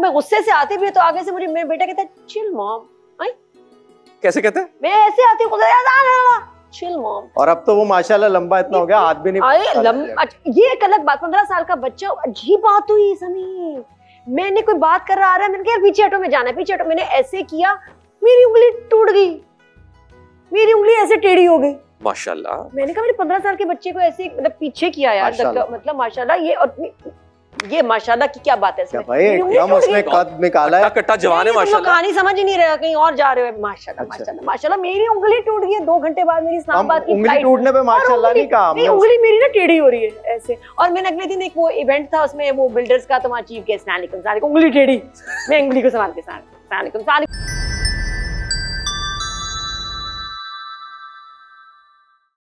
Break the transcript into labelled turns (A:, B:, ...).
A: मैं गुस्से से आती भी तो आगे से मुझे मेरा बेटा कहता है चिल मॉम।
B: कैसे कहते हैं?
A: मैं ऐसे आती हूँ चिल मॉम।
C: और अब तो वो माशाल्लाह लंबा इतना हो गया, हाथ भी नहीं।
A: ये एक अलग बात, 15 साल का बच्चा, अजीब बात हुई समीर। मैंने कोई बात कर रहा आ रहा है, मैंने कहा पीछे हटो, में जाना है, पीछे हटो। मैंने ऐसे किया, मेरी उंगली टूट गई, मेरी उंगली ऐसे टेढ़ी हो गई।
B: माशाल्लाह।
A: मैंने कहा मेरे 15 साल के बच्चे को ऐसे मतलब पीछे किया यार, मतलब माशाल्लाह। ये माशाल्लाह की क्या बात है इसमें?
C: भाई एकदम उसने कद निकाला है,
B: कट्टा जवान है माशाल्लाह।
A: कहानी समझ ही नहीं रहा, कहीं और जा रहे हो। माशाल्लाह माशाल्लाह माशाल्लाह। मेरी उंगली टूट गई 2 घंटे बाद, मेरी इस्लामाबाद की
C: उंगली टूटने पे माशाल्लाह नहीं कहा हमने।
A: उंगली मेरी ना टेढ़ी हो रही है ऐसे। और मैंने अगले दिन एक वो इवेंट था, उसमें वो बिल्डर्स का, तो वहाँ चीफ गेस्ट उंगली टेढ़ी, मैं उंगली को संभाल के